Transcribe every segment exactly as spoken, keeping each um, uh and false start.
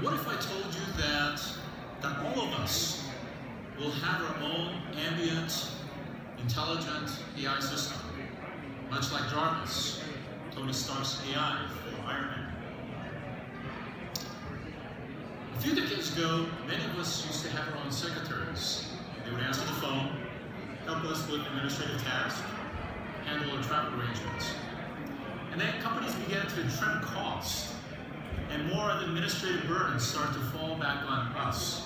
What if I told you that, that all of us will have our own ambient, intelligent A I system, much like Jarvis, Tony Stark's A I for Iron Man? A few decades ago, many of us used to have our own secretaries. They would answer the phone, help us with administrative tasks, handle our travel arrangements. And then companies began to trim costs, and more of the administrative burdens start to fall back on us.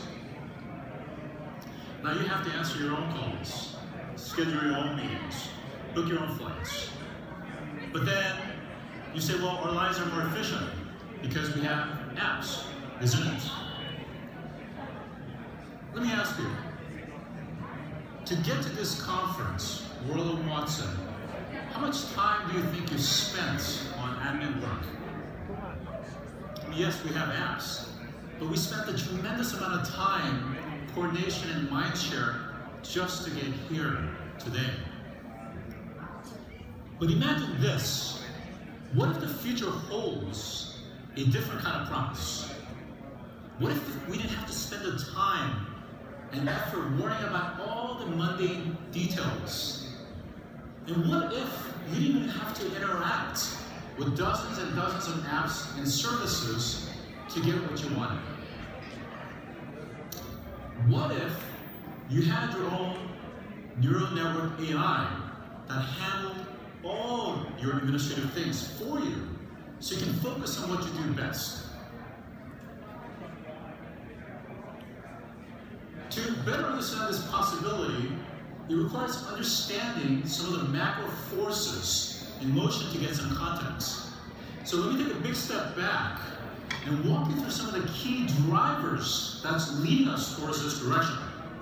Now you have to answer your own calls, schedule your own meetings, book your own flights. But then you say, well, our lives are more efficient because we have apps, isn't it? Let me ask you, to get to this conference, World of Watson, how much time do you think you spent on admin work? I mean, yes, we have apps, but we spent a tremendous amount of time, coordination, and mind share just to get here today. But imagine this. What if the future holds a different kind of promise? What if we didn't have to spend the time and effort worrying about all the mundane details? And what if you didn't even have to interact with dozens and dozens of apps and services to get what you wanted? What if you had your own neural network A I that handled all your administrative things for you so you can focus on what you do best? To better understand this possibility, it requires understanding some of the macro forces in motion to get some context. So let me take a big step back and walk you through some of the key drivers that's leading us towards this direction.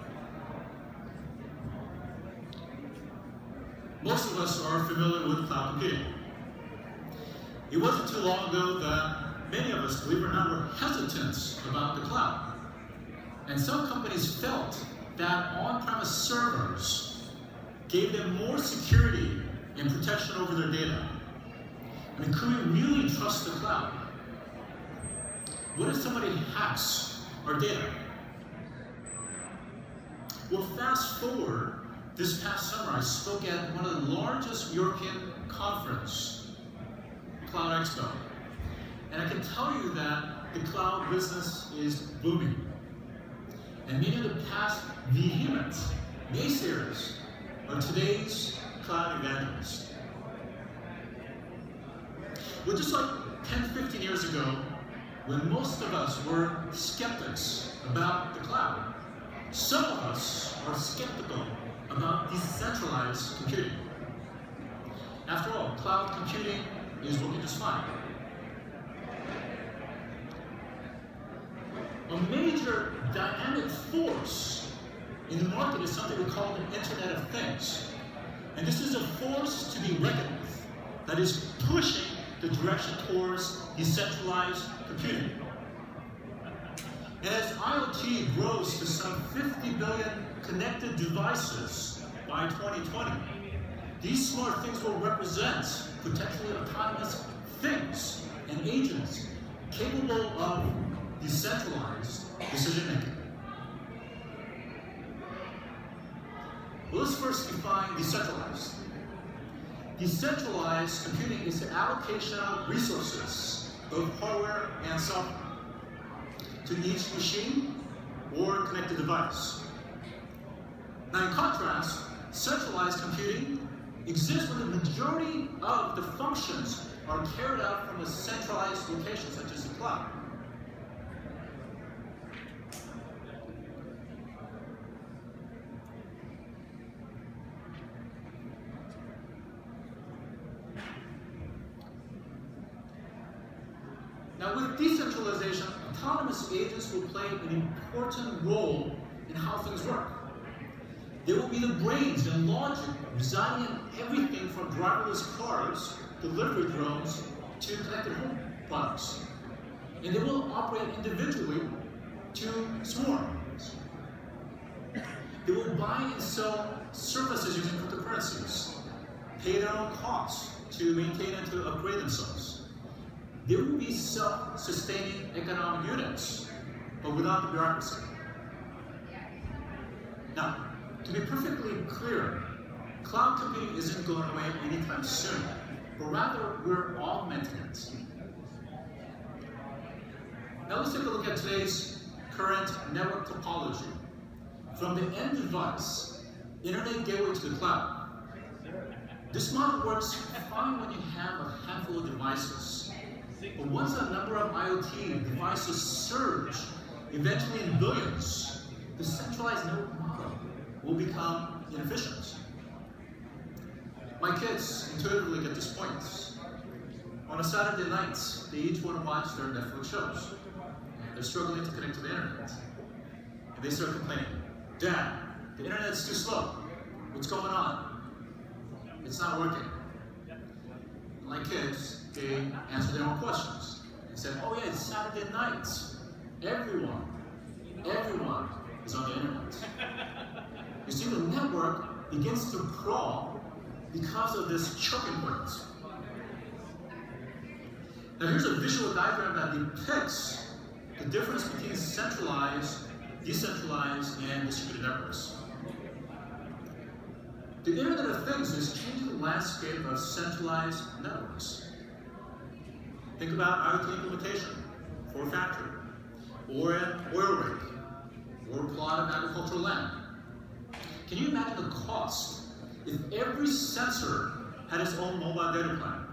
Most of us are familiar with cloud computing. It wasn't too long ago that many of us, believe it or not, were hesitant about the cloud. And some companies felt that on-premise servers gave them more security and protection over their data. I mean, could we really trust the cloud? What if somebody hacks our data? Well, fast forward, this past summer I spoke at one of the largest European conferences, Cloud Expo. And I can tell you that the cloud business is booming. And many of the past vehement naysayers are today's cloud evangelists. Well, just like ten, fifteen years ago, when most of us were skeptics about the cloud, some of us are skeptical about decentralized computing. After all, cloud computing is working just fine. A major dynamic force in the market is something we call the Internet of Things. And this is a force to be reckoned with that is pushing the direction towards decentralized computing. And as IoT grows to some fifty billion connected devices by twenty twenty, these smart things will represent potentially autonomous things and agents capable of decentralized decision-making. Well, let's first define decentralized. Decentralized computing is the allocation of resources, both hardware and software, to each machine or connected device. Now, in contrast, centralized computing exists when the majority of the functions are carried out from a centralized location, such as the cloud. Now, with decentralization, autonomous agents will play an important role in how things work. They will be the brains and logic residing in everything from driverless cars, delivery drones, to connected home products. And they will operate individually to swarms. They will buy and sell services using cryptocurrencies, pay their own costs to maintain and to upgrade themselves. there will be self-sustaining economic units, but without the bureaucracy. Now, to be perfectly clear, cloud computing isn't going away anytime soon, but rather we're augmenting it. Now let's take a look at today's current network topology. From the end device, internet gateway to the cloud. This model works fine when you have a handful of devices. But once a number of IoT devices surge, eventually in billions, the centralized network model will become inefficient. My kids intuitively get this point. On a Saturday night, they each want to watch their Netflix shows. And they're struggling to connect to the internet. And they start complaining, "Dad, the internet's too slow. What's going on? It's not working." Like kids, they answer their own questions. They said, "Oh yeah, it's Saturday night. Everyone, everyone is on the internet." You see, the network begins to crawl because of this choking point. Now here's a visual diagram that depicts the difference between centralized, decentralized, and distributed networks. The Internet of Things is changing the landscape of centralized networks. Think about IoT implementation for a factory, or an oil rig, or a plot of agricultural land. Can you imagine the cost if every sensor had its own mobile data plan?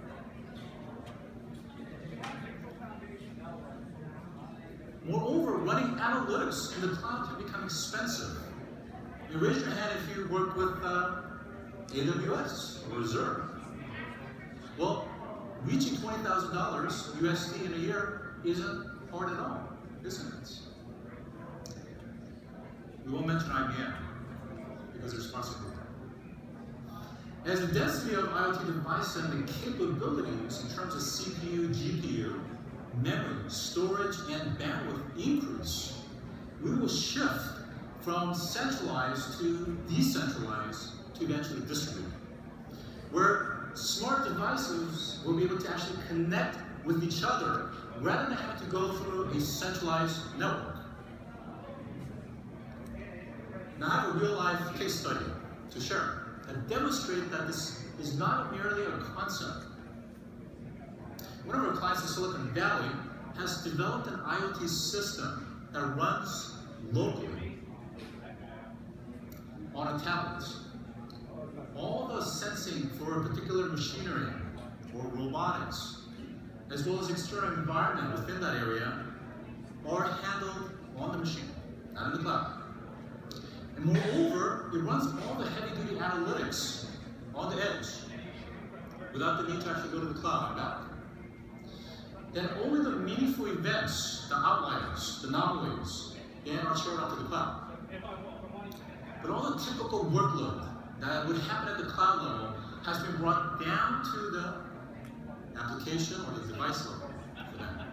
Moreover, running analytics in the cloud can become expensive. You raise your hand if you work with uh, A W S or Azure. Well, reaching twenty thousand dollars U S D in a year isn't hard at all, isn't it? We won't mention I B M because they're sponsored with that. As the density of IoT devices and the capabilities in terms of C P U, G P U, memory, storage, and bandwidth increase, we will shift from centralized to decentralized to eventually distributed, where smart devices will be able to actually connect with each other rather than having to go through a centralized network. Now I have a real-life case study to share that demonstrates that this is not merely a concept. One of our clients in Silicon Valley has developed an IoT system that runs locally on a tablet. All the sensing for a particular machinery or robotics, as well as external environment within that area, are handled on the machine, not in the cloud. And moreover, it runs all the heavy-duty analytics on the edge without the need to actually go to the cloud and back. Then only the meaningful events, the outliers, the anomalies, then are stored onto the cloud. But all the typical workload that would happen at the cloud level has been brought down to the application or the device level for them.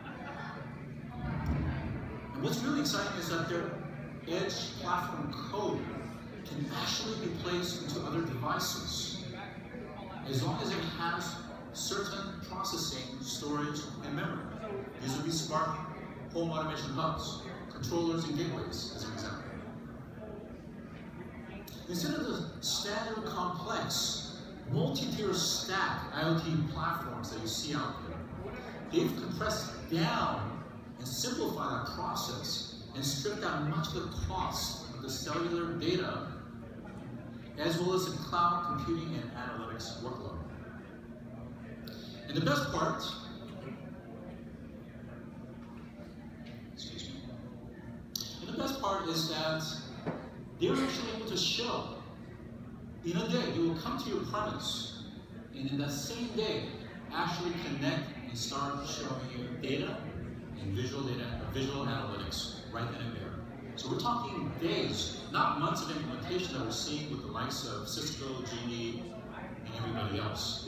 And what's really exciting is that their edge platform code can actually be placed into other devices as long as it has certain processing, storage, and memory. These would be smart home automation hubs, controllers, and gateways, as an example. Instead of the standard complex, multi-tier stack IoT platforms that you see out there, they've compressed down and simplified that process and stripped out much of the cost of the cellular data, as well as the cloud computing and analytics workload. And the best part, excuse me, and the best part is that they're actually able to show, in a day, they will come to your premise, and in that same day, actually connect and start showing you data and visual data, visual analytics right then and there. So we're talking days, not months of implementation that we're seeing with the likes of Cisco, G E, and everybody else.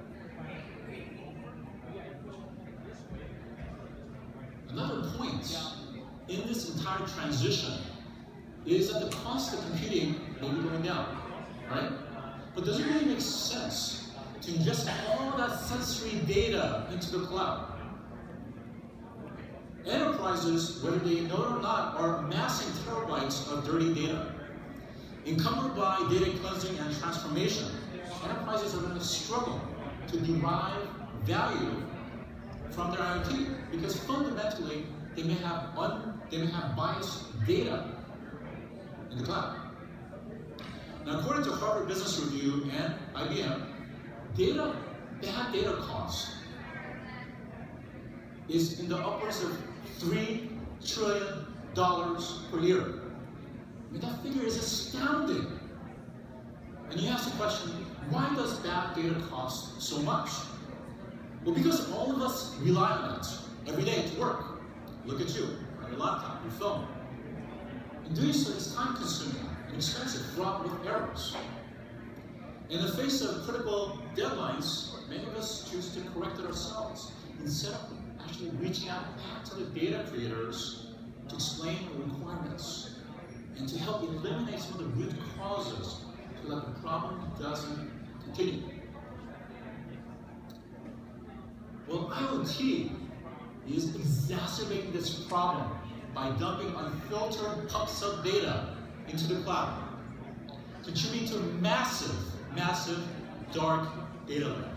Another point in this entire transition is that the cost of computing may be going down, right? But does it really make sense to ingest all that sensory data into the cloud? Enterprises, whether they know it or not, are amassing terabytes of dirty data. Encumbered by data cleansing and transformation, enterprises are going to struggle to derive value from their I O T because fundamentally they may have un, they may have biased data in the cloud. Now, according to Harvard Business Review and I B M, data bad data cost is in the upwards of three trillion dollars per year. I mean, that figure is astounding. And you ask the question, why does bad data cost so much? Well, because all of us rely on it every day to work. Look at you, on your laptop, your phone. And doing so is time-consuming and expensive, fraught with errors. In the face of critical deadlines, many of us choose to correct it ourselves instead of actually reaching out back to the data creators to explain the requirements and to help eliminate some of the root causes so that the problem doesn't continue. Well, I O T is exacerbating this problem by dumping unfiltered pumps of data into the cloud, contributing to a massive, massive dark data lake.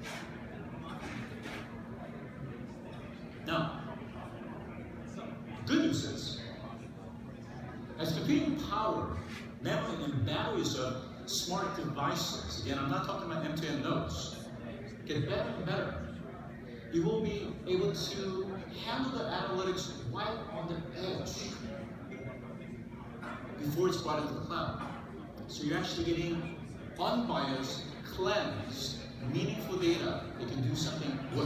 Now, good news is, as computing power, memory, and batteries of smart devices, again, I'm not talking about M two M nodes, get better and better, you will be able to handle the analytics right on the edge before it's brought into the cloud. So you're actually getting unbiased, cleansed, meaningful data that can do something with.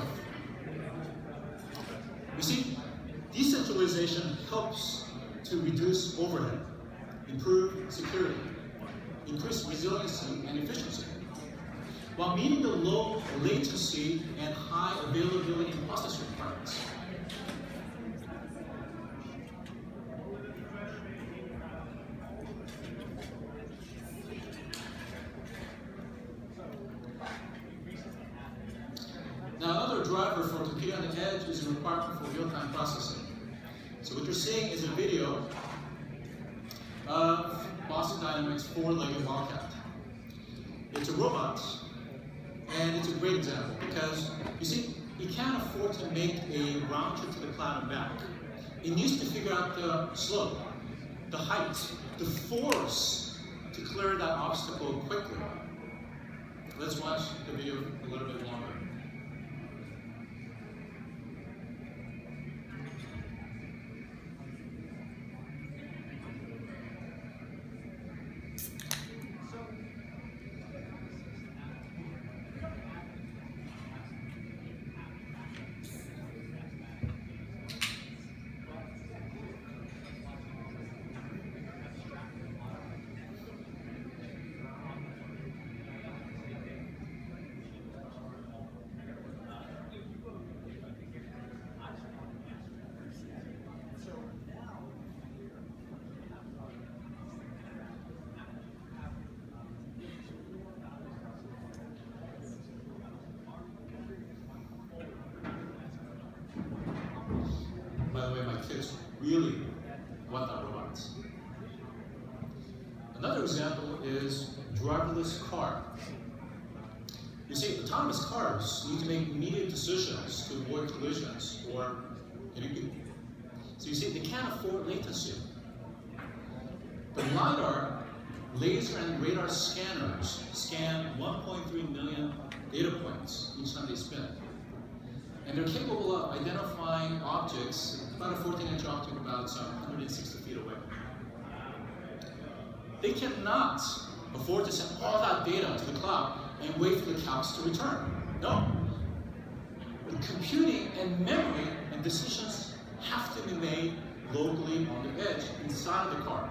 You see, decentralization helps to reduce overhead, improve security, increase resiliency and efficiency, while meeting the low latency and high availability and process requirements. Now, another driver for computing on the edge is a requirement for real-time processing. So what you're seeing is a video of Boston Dynamics four-legged Wildcat. It's a robot, and it's a great example because, you see, it can't afford to make a round trip to the cloud and back. It needs to figure out the slope, the height, the force to clear that obstacle quickly. Let's watch the video a little bit longer. By the way, my kids really want that robot. Another example is driverless car. You see, autonomous cars need to make immediate decisions to avoid collisions or hitting people. So you see, they can't afford latency. The LiDAR, laser and radar scanners scan one point three million data points each time they spin. And they're capable of identifying objects, about a fourteen inch object about some one hundred sixty feet away. They cannot afford to send all that data to the cloud and wait for the cows to return. No. The computing and memory and decisions have to be made locally on the edge, inside of the car.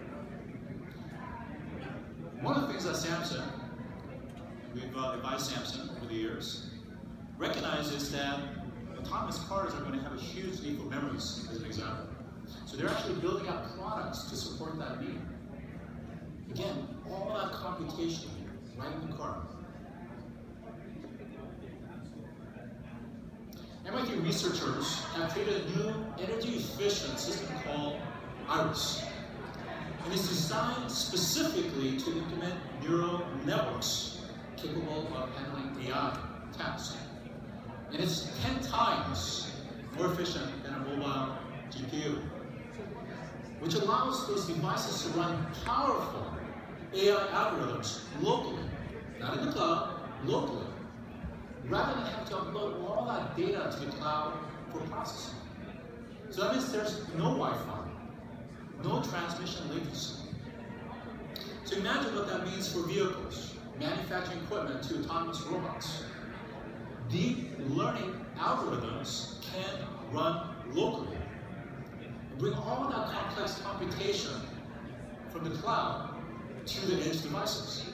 One of the things that Samsung, we've uh, advised Samsung over the years, recognizes that autonomous cars are going to have a huge need for memories, as an example. So they're actually building out products to support that need. Again, all that computation right in the car. M I T researchers have created a new energy-efficient system called IRIS. And it's designed specifically to implement neural networks capable of handling A I tasks. And it's ten times more efficient than a mobile G P U, which allows those devices to run powerful A I algorithms locally, not in the cloud, locally, rather than have to upload all that data to the cloud for processing. So that means there's no Wi-Fi, no transmission latency. So imagine what that means for vehicles, manufacturing equipment to autonomous robots. Deep learning algorithms can run locally and bring all that complex computation from the cloud to the edge devices.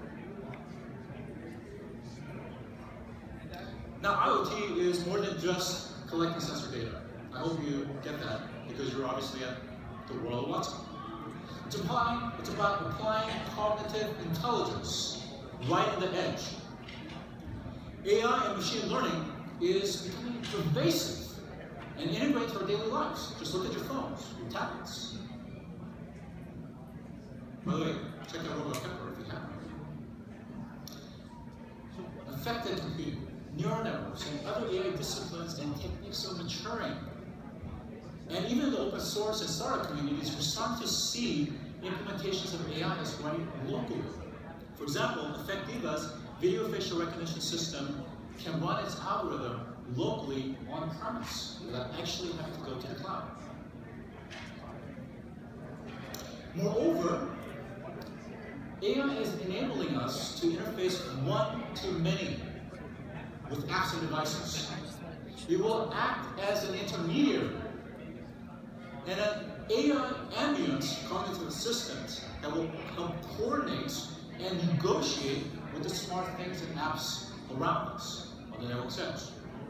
Now, IoT is more than just collecting sensor data. I hope you get that, because you're obviously at the World of Watson. It's, applying, it's about applying cognitive intelligence right at the edge. A I and machine learning is becoming pervasive and integrated to our daily lives. Just look at your phones, your tablets. By the way, check out Robot Pepper if you haven't. Affected computing, neural networks, and other A I disciplines and techniques are maturing. And even the open source and startup communities are starting to see implementations of A I as running locally. For example, Effectiva's video facial recognition system can run its algorithm locally on premise without actually having to go to the cloud. Moreover, A I is enabling us to interface one-to-many with apps and devices. It will act as an intermediary and an A I Amyx cognitive assistant that will help coordinate and negotiate with the smart things and apps around us on the network's edge.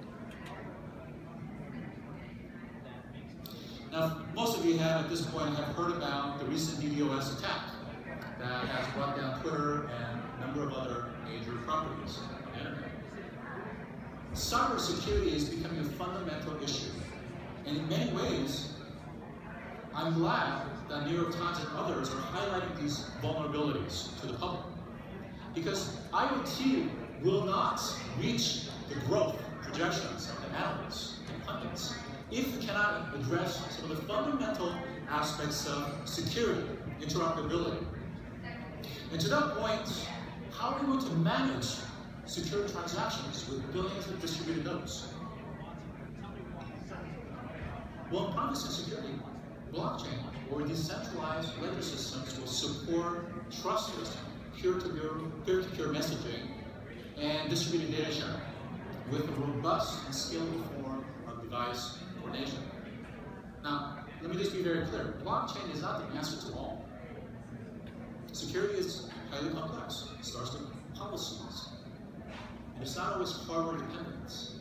Now, most of you have at this point have heard about the recent DDoS attack that has brought down Twitter and a number of other major properties on the internet. Cybersecurity is becoming a fundamental issue, and in many ways, I'm glad that New York Times and others are highlighting these vulnerabilities to the public, because IoT will not reach the growth projections of the analysts and pundits if we cannot address some of the fundamental aspects of security, interoperability. And to that point, how are we going to manage secure transactions with billions of distributed nodes? Well, in privacy and security, blockchain or decentralized ledger systems will support trustless peer-to-peer, peer-to-peer messaging and distributed data sharing with a robust and scalable form of device coordination. Now, let me just be very clear. Blockchain is not the answer to all. Security is highly complex. It starts with policies. And it's not always hardware dependent.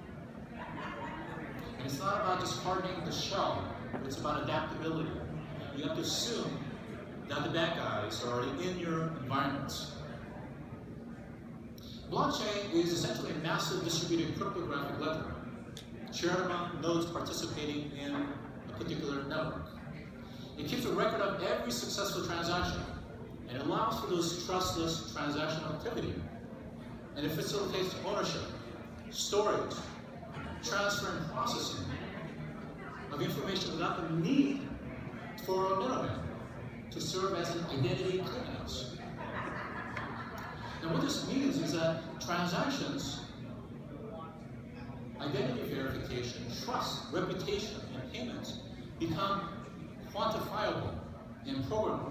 And it's not about just hardening the shell, but it's about adaptability. You have to assume that the bad guys are already in your environment. Blockchain is essentially a massive distributed cryptographic ledger, shared among nodes participating in a particular network. It keeps a record of every successful transaction, and allows for those trustless transactional activity. And it facilitates ownership, storage, transfer, and processing of information without the need for a middleman to serve as an identity clearinghouse. And what this means is that transactions, identity verification, trust, reputation, and payments become quantifiable and programmable.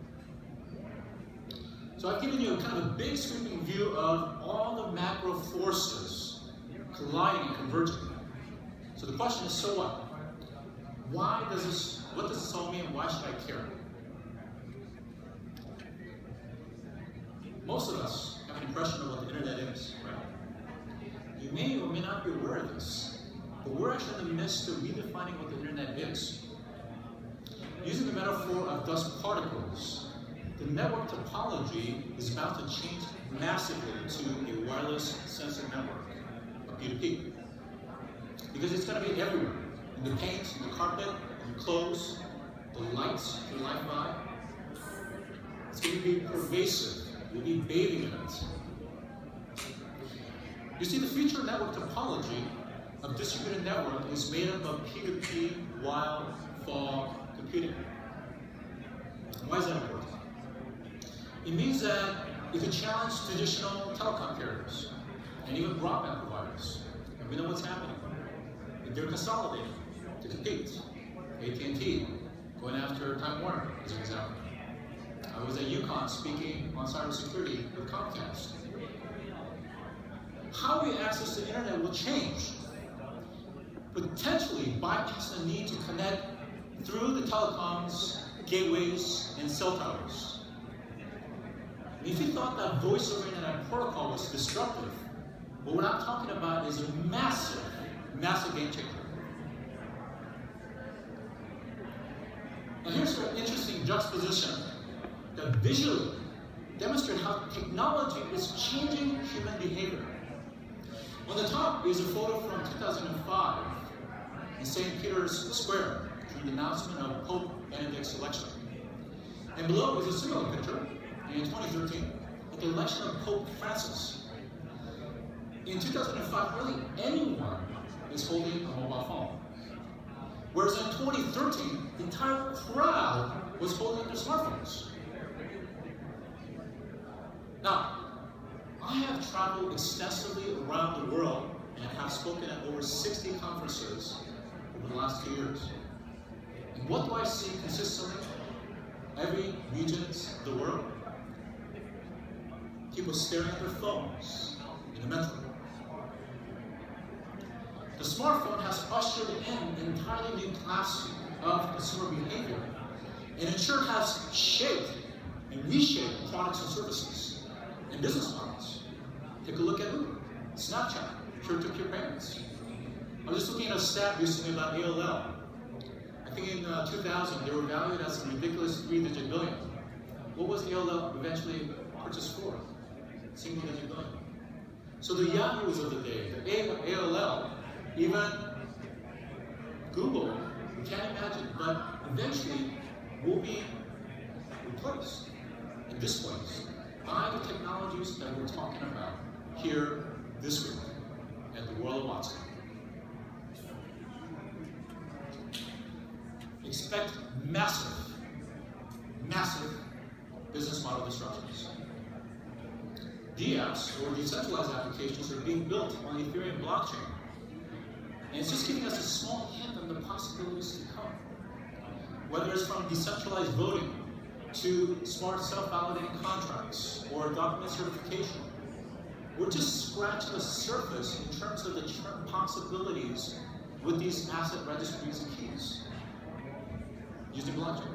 So I've given you a kind of a big sweeping view of all the macro forces colliding and converging. So the question is, so what? Why does this, what does this all mean, and why should I care? Most of us have an impression of what the internet is, right? You may or may not be aware of this, but we're actually in the midst of redefining what the internet is. Using the metaphor of dust particles, the network topology is about to change massively to a wireless sensor network, a P two P. because it's going to be everywhere. In the paint, in the carpet, in your clothes, the lights, your life vibe. It's going to be pervasive. You'll be bathing in it. You see, the future network topology of distributed network is made up of P two P while fog computing. Why is that important? It means that it could challenge traditional telecom carriers and even broadband providers. And we know what's happening. They're consolidating to compete. A T and T going after Time Warner, as an example. I was at UConn speaking on cybersecurity with Comcast. How we access the internet will change, potentially bypass the need to connect through the telecoms, gateways, and cell towers. And if you thought that voice over internet protocol was disruptive, well, what I'm talking about is a massive, massive game changer. And here's an interesting juxtaposition that visually demonstrates how technology is changing human behavior. On the top is a photo from two thousand five in Saint Peter's Square during the announcement of Pope Benedict's election. And below is a similar picture in twenty thirteen at the election of Pope Francis. In two thousand five, hardly anyone is holding a mobile phone. Whereas in twenty thirteen, the entire crowd was holding their smartphones. Now, I have traveled extensively around the world and have spoken at over sixty conferences over the last two years. And what do I see consistently? Every region of the world, people staring at their phones in the metro. The smartphone has ushered in an entirely new class of consumer behavior, and it sure has shaped and reshaped products and services and business models. Take a look at Uber, Snapchat, peer-to-peer payments. I was just looking at a stat recently about A O L. I think in uh, two thousand, they were valued as a ridiculous three-digit billion. What was A O L eventually purchased for? Single-digit billion. So the Yahoos of the day, the A O L, even Google, we can't imagine, but eventually will be replaced and displaced by the technologies that we're talking about here this week at the World of Watson. Expect massive, massive business model disruptions. D apps, or decentralized applications, are being built on the Ethereum blockchain. And it's just giving us a small hint of the possibilities to come. Whether it's from decentralized voting to smart self-validating contracts or document certification, we're just scratching the surface in terms of the possibilities with these asset registries and keys using blockchain.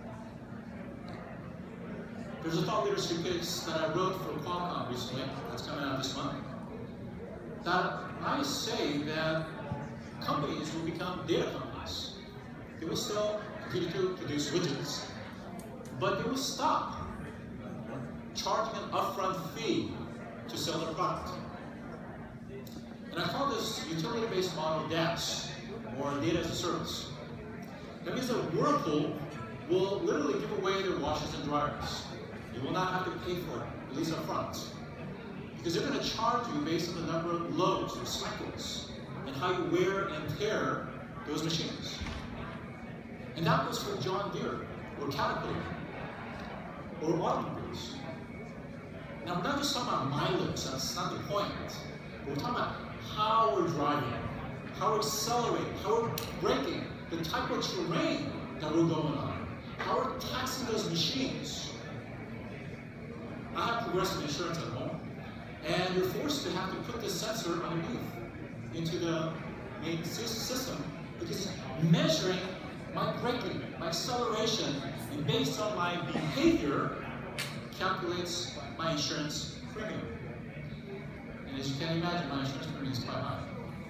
There's a thought leadership piece that I wrote for Qualcomm recently, that's coming out this month, that I say that companies will become data companies. They will still continue to produce widgets, but they will stop charging an upfront fee to sell their product. And I call this utility-based model DaaS, or data as a service. That means that Whirlpool will literally give away their washers and dryers. You will not have to pay for it, at least up front. Because they're going to charge you based on the number of loads or cycles and how you wear and tear those machines. And that goes for John Deere, or Caterpillar, or automobiles. Now, we're not just talking about mileage, that's not the point. But we're talking about how we're driving, how we're accelerating, how we're braking, the type of terrain that we're going on, how we're taxing those machines. I have Progressive Insurance at home, and you're forced to have to put this sensor underneath into the main system because it's measuring my braking, my acceleration, and based on my behavior, calculates my insurance premium. And as you can imagine, my insurance premium is quite high.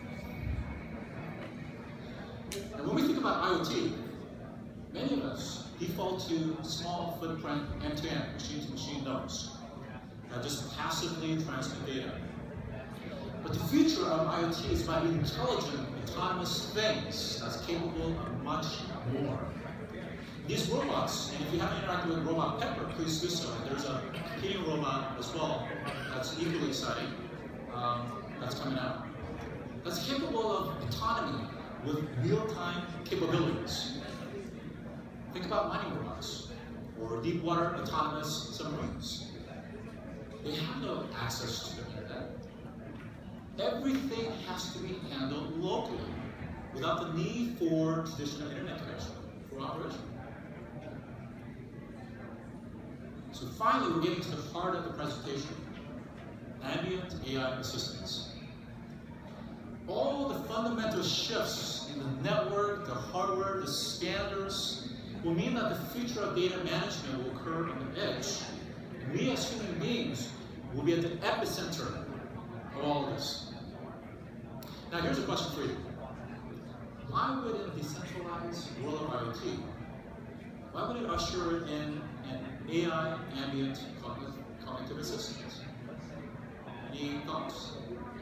And when we think about IoT, many of us default to small footprint end-to-end, machine-to-machine nodes that just passively transmit data. But But the future of IoT is about intelligent, autonomous things that's capable of much more. These robots, and if you haven't interacted with robot Pepper, please do so. There's a competing robot as well that's equally exciting, um, that's coming out. That's capable of autonomy with real-time capabilities. Think about mining robots or deep water autonomous submarines. They have no access to the internet. Everything has to be handled locally without the need for traditional internet connection for operation. So finally, we're getting to the heart of the presentation, ambient A I assistance. All the fundamental shifts in the network, the hardware, the standards will mean that the future of data management will occur on the edge. And we as human beings will be at the epicenter of all of this. Now here's a question for you. Why would a decentralized world of IoT, why would it usher in an A I ambient cognitive assistance? Any thoughts?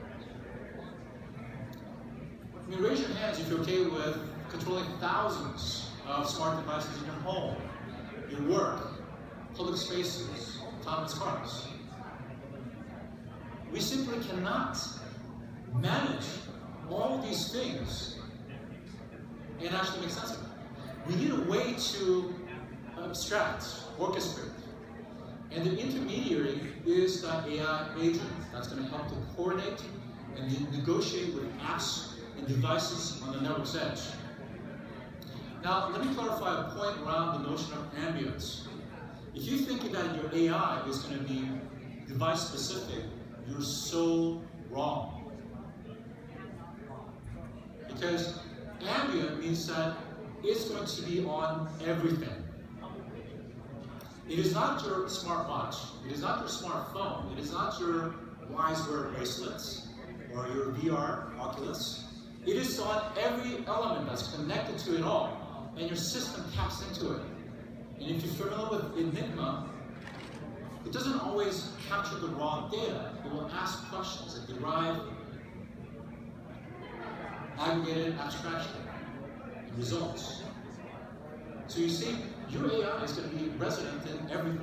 I mean, raise your hands if you're okay with controlling thousands of smart devices in your home, your work, public spaces, autonomous cars. We simply cannot manage all these things and actually make sense of it. We need a way to abstract, orchestrate. And the intermediary is that A I agent that's going to help to coordinate and negotiate with apps and devices on the network's edge. Now, let me clarify a point around the notion of ambience. If you think that your A I is going to be device-specific, you're so wrong. Because ambient means that it's going to be on everything. It is not your smartwatch, it is not your smartphone, it is not your WiseWear bracelets or your V R Oculus. It is on every element that's connected to it all, and your system taps into it. And if you're familiar with Enigma, it doesn't always capture the raw data. It will ask questions that derive aggregated abstraction and results. So you see, your A I is going to be resident in everything.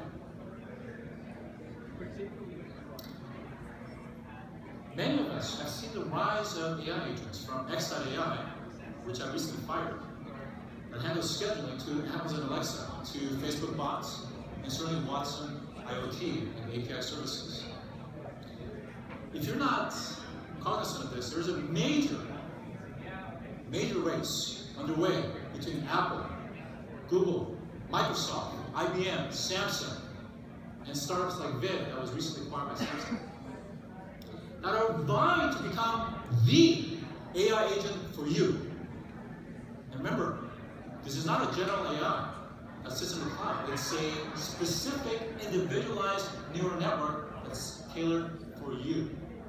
Many of us have seen the rise of A I agents from X dot A I, which I recently fired, that handles scheduling to Amazon Alexa, to Facebook bots, and certainly Watson IoT and A P I services. If you're not cognizant of this, there's a major, major race underway between Apple, Google, Microsoft, I B M, Samsung, and startups like Vid that was recently acquired by Samsung, that are vying to become the A I agent for you. And remember, this is not a general A I that sits in the cloud. It's a specific, individualized neural network that's tailored for you.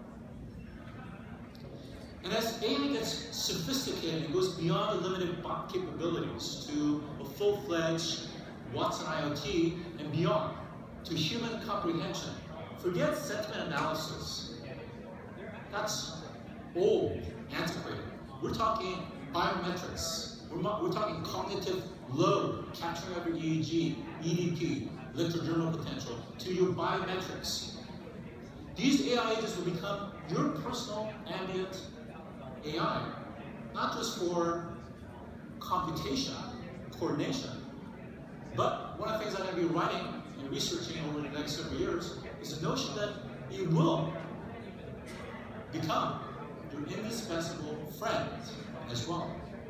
And as A I gets sophisticated, it goes beyond the limited bot capabilities to a full-fledged Watson IoT and beyond, to human comprehension. Forget sentiment analysis. That's old, antiquated. We're talking biometrics. We're, we're talking cognitive load, capturing of your E E G, E D P, electrodermal potential, to your biometrics. These A I agents will become your personal ambient A I, not just for computation, coordination, but one of the things I'm going to be writing and researching over the next several years is the notion that it will become your indispensable friend as well.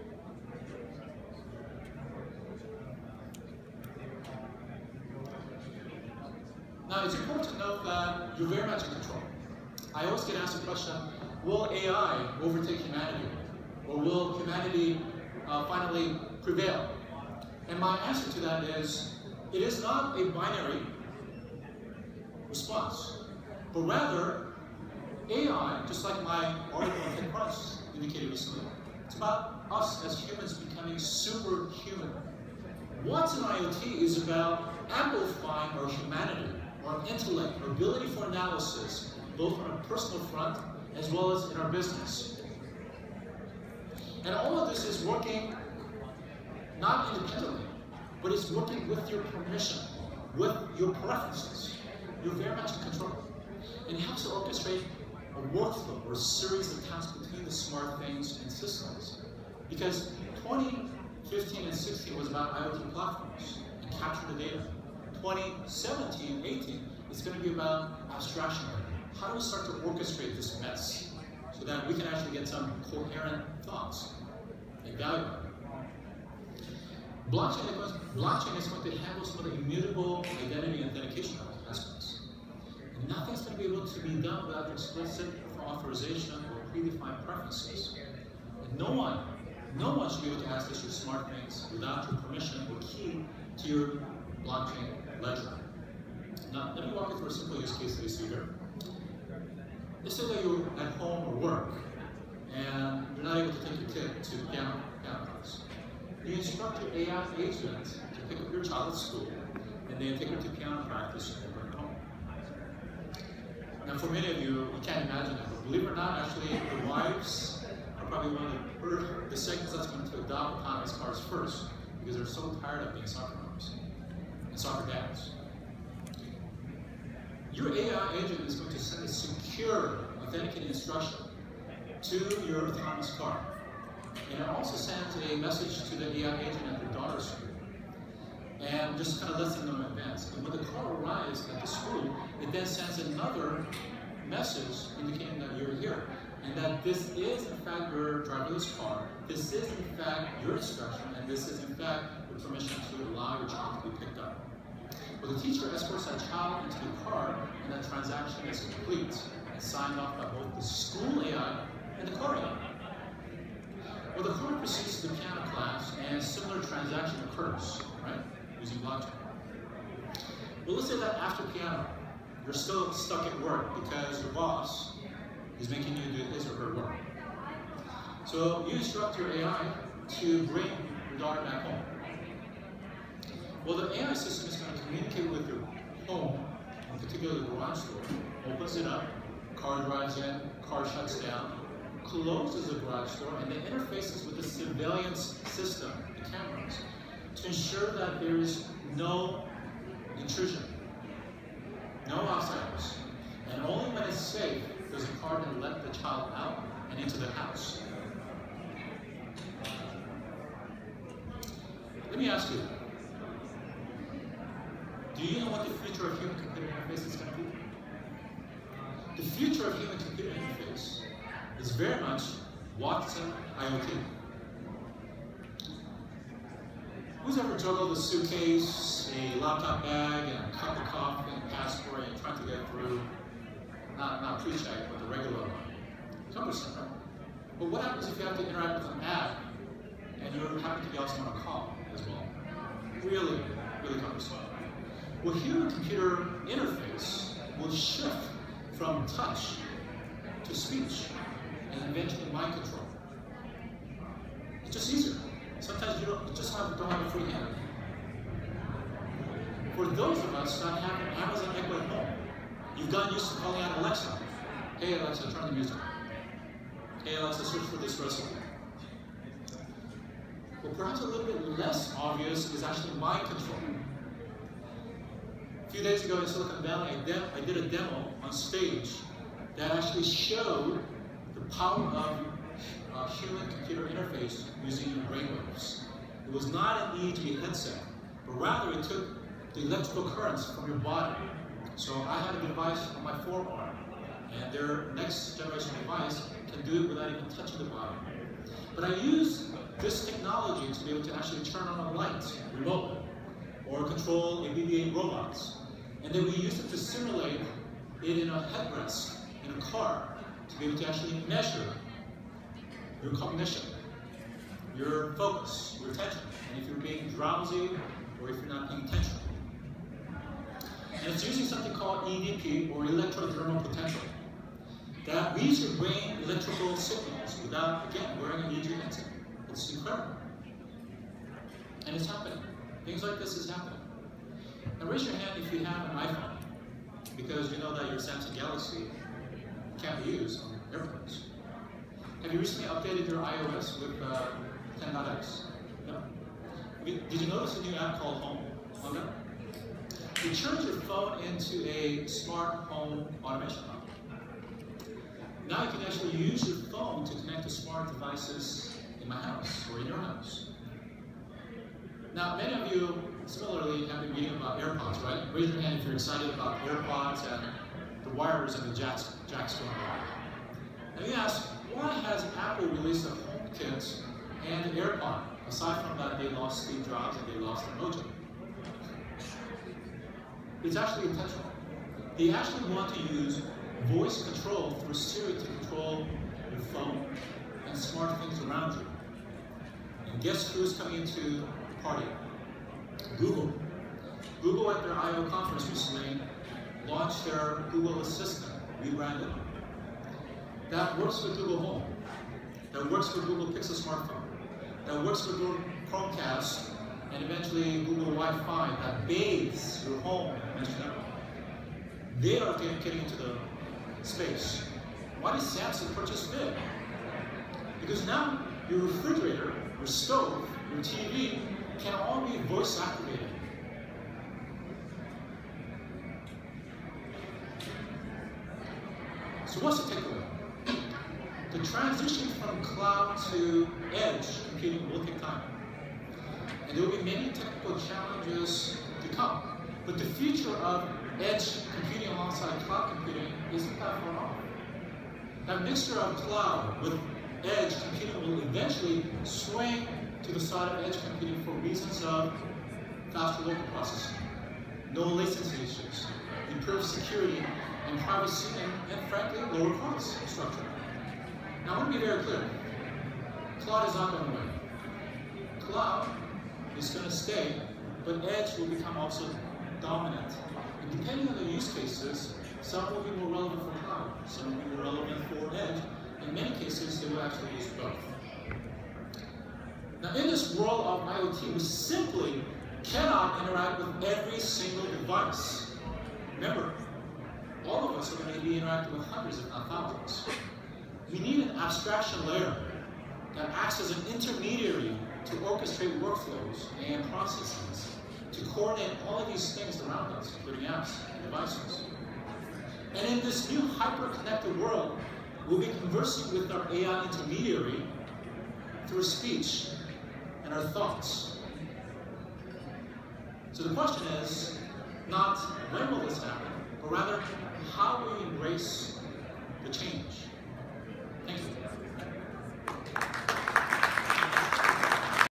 Now, it's important to note that you're very much in control. I always get asked the question, will A I overtake humanity? Or will humanity uh, finally prevail? And my answer to that is, it is not a binary response, but rather, A I, just like my article on TechCrunch indicated recently, it's about us as humans becoming superhuman. Watson IoT is about amplifying our humanity, our intellect, our ability for analysis, both on a personal front as well as in our business. And all of this is working not independently, but it's working with your permission, with your preferences. You're very much in control. And it helps to orchestrate a workflow or a series of tasks between the smart things and systems. Because twenty fifteen and sixteen was about IoT platforms and capturing the data. twenty seventeen and eighteen is going to be about abstraction. How do we start to orchestrate this mess so that we can actually get some coherent thoughts and value? Blockchain is, blockchain is going to handle some of the immutable identity and authentication aspects. And nothing's going to be able to be done without explicit authorization or predefined preferences. And no one, no one should be able to access your smart things without your permission or key to your blockchain ledger. Now, let me walk you through a simple use case that you see here. Let's say that you're at home or work, and you're not able to take your kid to piano, piano class. You instruct your A I agent to pick up your child at school, and then take her to piano practice and bring her home. Now, for many of you, you can't imagine that, but believe it or not, actually, the wives are probably one of the, first, the segments that's going to adopt autonomous cars first, because they're so tired of being soccer moms and soccer dads. Your A I agent is going to send a secure, authenticated instruction to your autonomous car. And it also sends a message to the A I agent at their daughter's school. And just kind of lets them know in advance. And when the car arrives at the school, it then sends another message indicating that you're here. And that this is, in fact, your driverless car. This is, in fact, your instruction. And this is, in fact, your permission to allow your child to be picked up. Well, the teacher escorts that child into the car, and that transaction is complete and signed off by both the school A I and the car A I. Well, the car proceeds to the piano class, and a similar transaction occurs, right, using blockchain. Well, let's say that after piano, you're still stuck at work because your boss is making you do his or her work. So you instruct your A I to bring your daughter back home. Well, the A I system is going to communicate with your home, in particular the garage door, opens it up, car drives in, car shuts down, closes the garage door, and then interfaces with the surveillance system, the cameras, to ensure that there is no intrusion, no outsiders, and only when it's safe does the car then let the child out and into the house. Let me ask you, do you know what the future of human-computer interface is going to be? The future of human-computer interface is very much Watson IoT. Who's ever juggled a suitcase, a laptop bag, and a cup of coffee, and a passport, and trying to get through, not, not pre-check, but the regular one? Cumbersome, right? But what happens if you have to interact with an app, and you happen to be also on a call as well? Really, really cumbersome. Well, human-computer interface will shift from touch to speech, and eventually mind control. It's just easier. Sometimes you don't you just have, don't have a free hand. For those of us that have an Amazon Echo at home, you've gotten used to calling out Alexa. Hey Alexa, turn the music on. Hey Alexa, search for this recipe. Well, perhaps a little bit less obvious is actually mind control. A few days ago in Silicon Valley, I, I did a demo on stage that actually showed the power of uh, human-computer interface using brainwaves. It was not an E E G headset, but rather it took the electrical currents from your body. So I had a device on my forearm, and their next generation device can do it without even touching the body. But I used this technology to be able to actually turn on a light remotely, or control a B B eight robots. And then we used it to simulate it in a headrest in a car to be able to actually measure your cognition, your focus, your attention, and if you're being drowsy or if you're not paying attention. And it's using something called E D P, or electrodermal potential, that reads your brain electrical signals without, again, wearing an E E G headset. It's incredible. And it's happening. Things like this is happening. Now raise your hand if you have an iPhone, because you know that your Samsung Galaxy can't be used on airplanes. Have you recently updated your iOS with uh, ten dot x? No? Did you notice a new app called Home on that? You turn your phone into a smart home automation hub. Now you can actually use your phone to connect to smart devices in my house or in your house. Now, many of you similarly have been reading about AirPods, right? Raise your hand if you're excited about AirPods and the wires and the jacks, jacks going on. Now you ask, why has Apple released a HomeKit and an AirPod? Aside from that, they lost Steve Jobs and they lost their mojo. It's actually intentional. They actually want to use voice control through Siri to control your phone and smart things around you. And guess who's coming into the party? Google. Google at their I O conference recently launched their Google Assistant, rebranded. That works with Google Home. That works with Google Pixel smartphone. That works with Google Chromecast and eventually Google Wi-Fi that bathes your home and general. They are getting, getting into the space. Why did Samsung purchase Vid? Because now your refrigerator, your stove, your T V can all be voice activated. So what's the takeaway? The transition from cloud to edge computing will take time. And there will be many technical challenges to come. But the future of edge computing alongside cloud computing isn't that far off. That mixture of cloud with edge computing will eventually swing to the side of edge computing for reasons of faster local processing, no latency issues, improved security and privacy, and, and frankly, lower cost structure. Now I want to be very clear. Cloud is not going away. Cloud is going to stay, but edge will become also dominant. And depending on the use cases, some will be more relevant for cloud, some will be more relevant for edge. In many cases, they will actually use both. Now in this world of IoT, we simply cannot interact with every single device. Remember, all of us are going to be interacting with hundreds, if not thousands. We need an abstraction layer that acts as an intermediary to orchestrate workflows and processes, to coordinate all of these things around us, including apps and devices. And in this new hyper-connected world, we'll be conversing with our A I intermediary through speech and our thoughts. So the question is not when will this happen, but rather how will we embrace the change? Thank you.